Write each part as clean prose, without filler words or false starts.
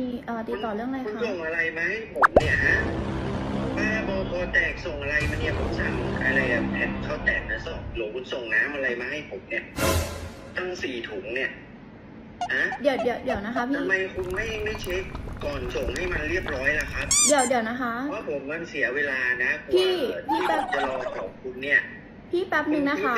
มีติดต่อเรื่องอะไรคุณคะส่งอะไรมาให้ผมเนี่ยฮะป้าบอคอแตกส่งอะไรมาเนี่ยผมสั่งอะไรอะแผ่นข้าวแตกนะส่งหลวงคุณส่งน้ำอะไรมาให้ผมเนี่ยตั้ง4 ถุงเนี่ยฮะเดี๋ยวนะคะพี่ทำไมคุณไม่เช็คก่อนส่งให้มันเรียบร้อยล่ะครับเดี๋ยวนะคะเพราะผมมันเสียเวลานะพี่แป๊บจะรอของคุณเนี่ยพี่แป๊บนึงนะคะ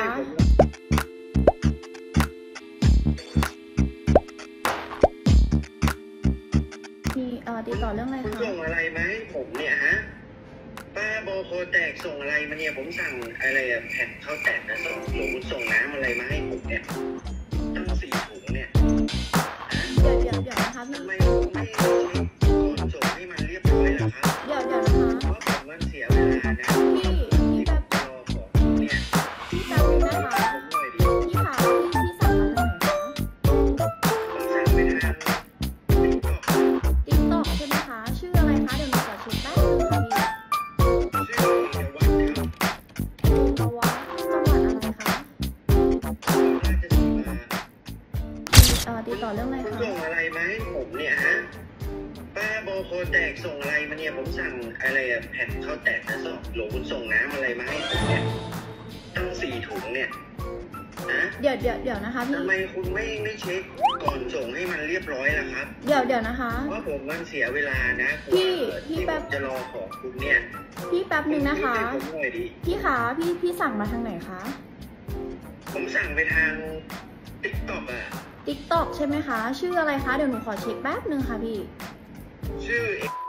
มีติดต่อเรื่องอะไรคุณคะส่งอะไรมาให้ผมเนี่ยฮะป้าบอคอแตกส่งอะไรมาเนี่ยผมสั่งอะไรอะแผ่นข้าวแตกนะส่งหลวงคุณส่งน้ำอะไรมาให้ผมเนี่ยตั้ง4 ถุงเนี่ยเดี๋ยวนะคะพี่ทำไมคุณไม่เช็คก่อนส่งให้มันเรียบร้อยล่ะครับเดี๋ยวนะคะเพราะผมมันเสียเวลานะพี่แป๊บจะรอของคุณเนี่ยพี่แป๊บนึงนะคะผมหน่อยดิพี่ขาพี่สั่งมาทางไหนคะผมสั่งไปทาง TikTok ใช่ไหมคะชื่ออะไรคะเดี๋ยวหนูขอเช็คแป๊บนึงค่ะพี่ชื่อเอวัตครับจังหวัดอะไรคะราชสีมาติดต่อเรื่องอะไรคุณคะส่งอะไรมาให้ผมเนี่ยฮะป้าบอคอแตกส่งอะไรมาเนี่ยผมสั่งอะไรอะแผ่นข้าวแตกนะส่งหลวงคุณส่งน้ำอะไรมาให้ผมเนี่ยตั้ง4 ถุงเนี่ยนะเดี๋ยวนะคะพี่ทำไมคุณไม่เช็คก่อนส่งให้มันเรียบร้อยล่ะครับเดี๋ยวนะคะเพราะผมมันเสียเวลานะพี่แป๊บจะรอของคุณเนี่ยพี่แป๊บนึงนะคะผมหน่อยดิพี่ขาพี่สั่งมาทางไหนคะผมสั่งไปทาง TikTok อ่ะ TikTok ใช่ไหมคะชื่ออะไรคะเดี๋ยวหนูขอเช็คแป๊บนึงค่ะพี่ชื่อ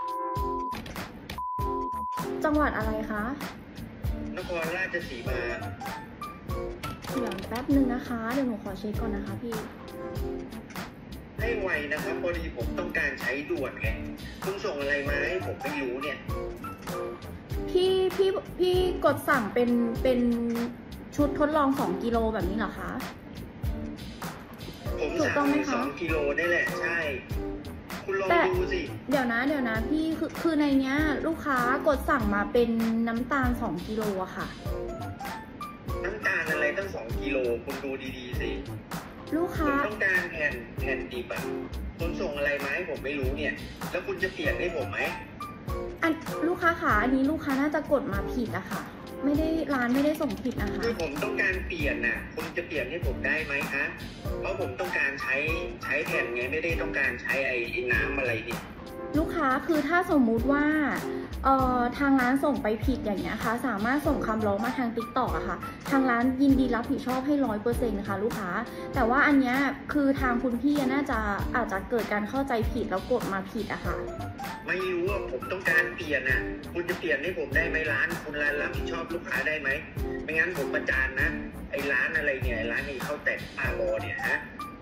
จังหวัดอะไรคะนครราชสีมาเดี๋ยวแป๊บนึงนะคะเดี๋ยวหนูขอเช็คก่อนนะคะพี่ให้ไวนะครับพอดีผมต้องการใช้ด่วนไงคุณส่งอะไรมาให้ผมไม่รู้เนี่ยพี่กดสั่งเป็นชุดทดลอง2 กิโลแบบนี้เหรอคะผมสั่ง2 กิโลได้แหละใช่คุณลองดูสิเดี๋ยวนะพี่คือในเนี้ยลูกค้ากดสั่งมาเป็นน้ำตาล2 กิโลอะค่ะน้ำตาลอะไรตั้ง2 กิโลคุณดูดีๆสิลูกค้าต้องการแผ่นดิบอะคุณส่งอะไรมาให้ผมไม่รู้เนี่ยแล้วคุณจะเปลี่ยนให้ผมไหมลูกค้าขาอันนี้ลูกค้าน่าจะกดมาผิดอะค่ะร้านไม่ได้ส่งผิดนะคะคือผมต้องการเปลี่ยนน่ะคุณจะเปลี่ยนให้ผมได้ไหมคะเพราะผมต้องการใช้แผ่นไงไม่ได้ต้องการใช้ไอ้น้ำอะไรเนี่ยลูกค้าคือถ้าสมมุติว่าทางร้านส่งไปผิดอย่างเงี้ยค่ะสามารถส่งคำร้องมาทาง TikTok อะค่ะทางร้านยินดีรับผิดชอบให้100%นะคะลูกค้าแต่ว่าอันเนี้ยคือทางคุณพี่น่าจะอาจจะเกิดการเข้าใจผิดแล้วกดมาผิดอะค่ะไม่รู้ว่าผมต้องการเปลี่ยนน่ะคุณจะเปลี่ยนให้ผมได้ไหมร้านคุณรับผิดชอบลูกค้าได้ไหมไม่งั้นผมประจานนะไอ้ร้านอะไรเนี่ยร้านไอ้ข้าวแตกป้าบอเนี่ยฮะ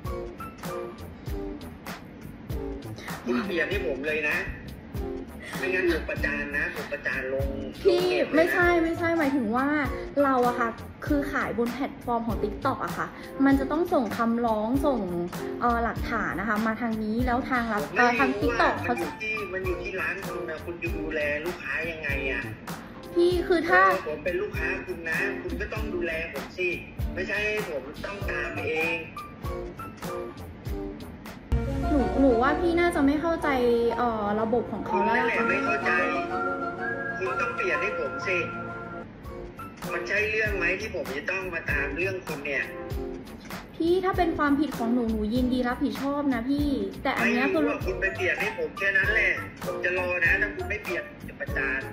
คุณเปลี่ยนให้ผมเลยนะไม่งั้นผมประจานนะผมประจานลงพี่ไม่ใช่หมายถึงว่าเราอะค่ะคือขายบนแพลตฟอร์มของ TikTok อะค่ะมันจะต้องส่งคำร้องส่งหลักฐานนะคะมาทางนี้แล้วทางTikTok เขามันอยู่ที่ร้านคุณนะคุณจะดูแลลูกค้ายังไงอะพี่คือถ้าผมเป็นลูกค้าคุณนะคุณก็ต้องดูแลผมสิไม่ใช่ผมต้องตามเองหนูว่าพี่น่าจะไม่เข้าใจระบบของเขาแล้วค่ะไม่เข้าใจคุณต้องเปลี่ยนให้ผมสิมันใช่เรื่องไหมที่ผมจะต้องมาตามเรื่องคุณเนี่ยพี่ถ้าเป็นความผิดของหนูยินดีรับผิดชอบนะพี่แต่อันนี้คือคุณไปเปลี่ยนให้ผมแค่นั้นแหละผมจะรอนะถ้าคุณไม่เปลี่ยนจะประจาน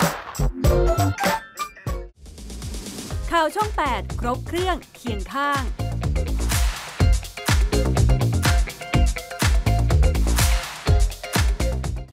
ข่าวช่อง 8 ครบเครื่องเคียงข้าง